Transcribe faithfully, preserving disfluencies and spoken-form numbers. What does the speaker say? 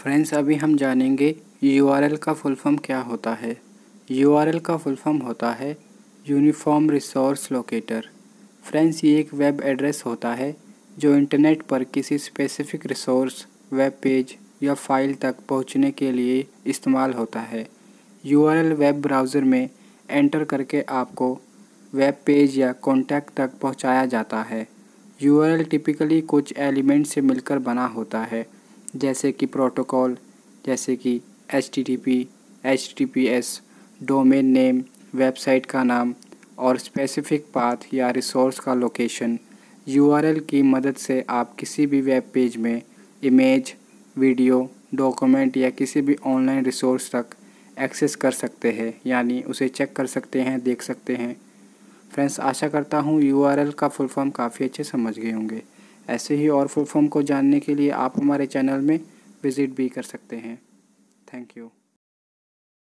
Friends, अभी हम जानेंगे यू आर एल का फुल फॉर्म क्या होता है। यू आर एल का फुल फॉर्म होता है यूनिफॉर्म रिसोर्स लोकेटर। फ्रेंड्स, ये एक वेब एड्रेस होता है जो इंटरनेट पर किसी स्पेसिफिक रिसोर्स, वेब पेज या फाइल तक पहुंचने के लिए इस्तेमाल होता है। U R L web browser में एंटर करके आपको वेब पेज या कॉन्टैक्ट तक पहुंचाया जाता है। यू आर एल टिपिकली कुछ एलिमेंट से मिलकर बना होता है, जैसे कि प्रोटोकॉल, जैसे कि H T T P, H T P S, domain name, website का नाम और स्पेसिफिक पाथ या रिसोर्स का लोकेशन। यू आर एल की मदद से आप किसी भी वेब पेज में इमेज, वीडियो, डॉक्यूमेंट या किसी भी ऑनलाइन रिसोर्स तक एक्सेस कर सकते हैं, यानी उसे चेक कर सकते हैं, देख सकते हैं। फ्रेंड्स, आशा करता हूँ यू आर एल का फुल फॉर्म काफ़ी अच्छे समझ गए होंगे। ऐसे ही और फुल फॉर्म को जानने के लिए आप हमारे चैनल में विज़िट भी कर सकते हैं। Thank you.